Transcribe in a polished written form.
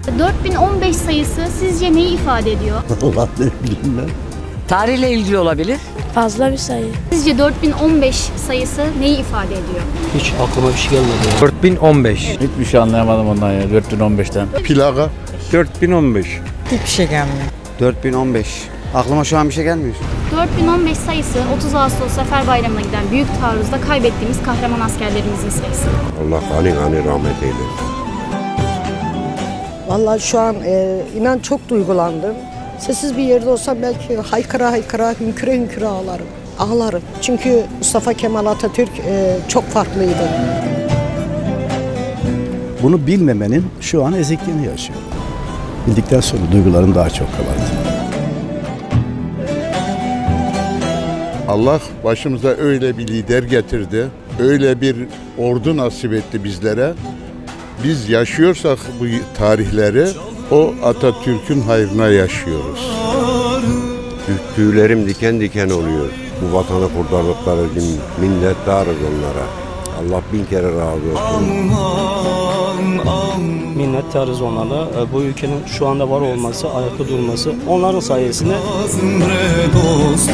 4015 sayısı sizce neyi ifade ediyor? Allah ne bileyim ben. Tarihle ilgili olabilir. Fazla bir sayı. Sizce 4015 sayısı neyi ifade ediyor? Hiç aklıma bir şey gelmedi. 4015. Hiçbir şey anlayamadım ondan ya 4015'ten. Plaga 4015. Hiçbir şey gelmiyor. 4015. Aklıma şu an bir şey gelmiyor. 4015 sayısı 30 Ağustos Zafer Bayramı'na giden büyük taarruzda kaybettiğimiz kahraman askerlerimizin sayısı. Allah gani rahmet eylesin. Vallahi şu an inan çok duygulandım. Sessiz bir yerde olsam belki haykıra haykıra, hünküre hünküre ağlarım. Ağlarım. Çünkü Mustafa Kemal Atatürk çok farklıydı. Bunu bilmemenin şu an ezikliğini yaşıyor. Bildikten sonra duygularım daha çok kabardı. Allah başımıza öyle bir lider getirdi. Öyle bir ordu nasip etti bizlere. Biz yaşıyorsak bu tarihleri o Atatürk'ün hayrına yaşıyoruz. Tüylerim diken diken oluyor. Bu vatanı kurtardıkları için minnettarız onlara. Allah bin kere razı olsun. Minnettarız onlara. Bu ülkenin şu anda var olması, ayakta durması onların sayesinde.